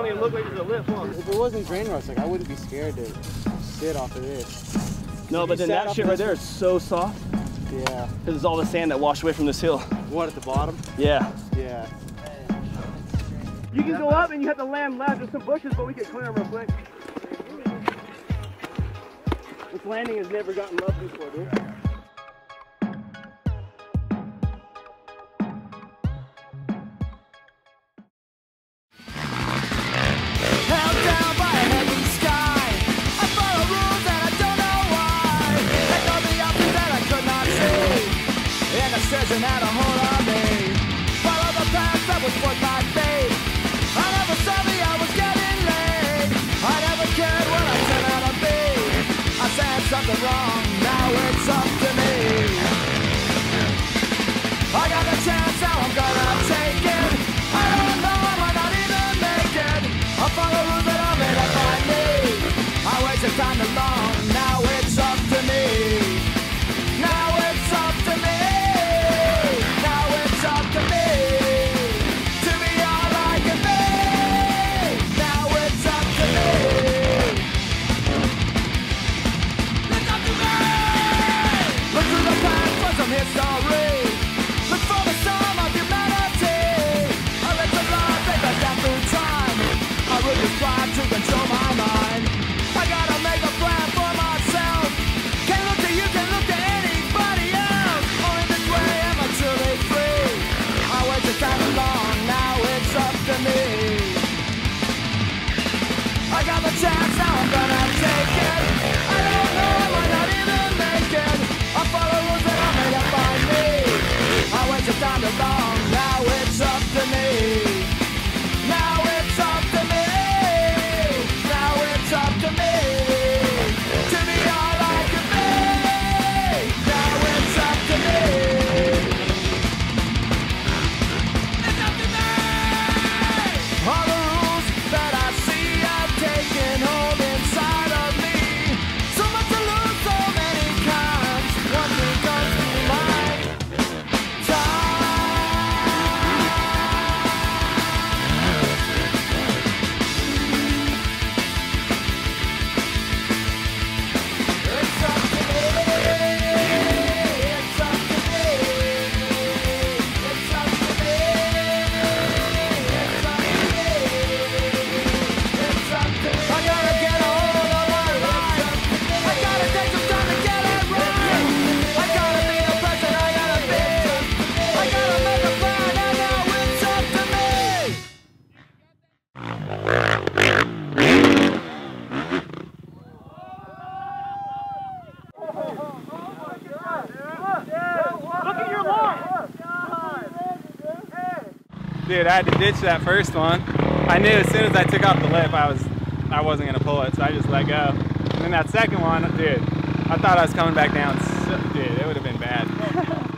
don't even look like there's a lip, huh? If it wasn't drain rust, like I wouldn't be scared to sit off of this. No, but then that shit right there is so soft. Yeah. Because it's all the sand that washed away from this hill. What, at the bottom? Yeah. Yeah. You can go up and you have to land left. There's some bushes, but we can clear them real quick. This landing has never gotten love before, dude. And had a hold on me. Follow the path that was worth my fate. I never saw me, I was getting late. I never cared what I turned out to be. I said something wrong, now it's up to me. I got the chance, now I'm gonna take it. I don't know, I might not even make it. I follow rules that are made up by me. I wasted time too long, now it's up to me. Now it's up to me. History. Look for the storm of humanity. I let the blood take us down through time. I really try to control my mind. I gotta make a plan for myself. Can't look to you, can't look to anybody else. Only this way am I truly free. I waited time too long, now it's up to me. I got the chance, now I'm gonna take it. I don't know, I might not even make it. I follow rules that are made up by me. I wasted time too long, now it's up to me. Now it's up to me. Now it's up to me. To be all I can be. Now it's up to me. It's up to me. All the rules that I see have taken hold inside of me. So much to lose, so many times. One thing comes to mind. It's up to me. It's up to me. It's up to me. It's up to me. It's up to me. I gotta get a hold of my life. I gotta take some time to get it right. I gotta be the person I gotta be. I gotta make a plan and now it's up to me. Look at your line! Dude, I had to ditch that first one. I knew as soon as I took off the lip, I wasn't gonna pull it, so I just let go. And then that second one, dude, I thought I was coming back down. So, dude, it would have been bad.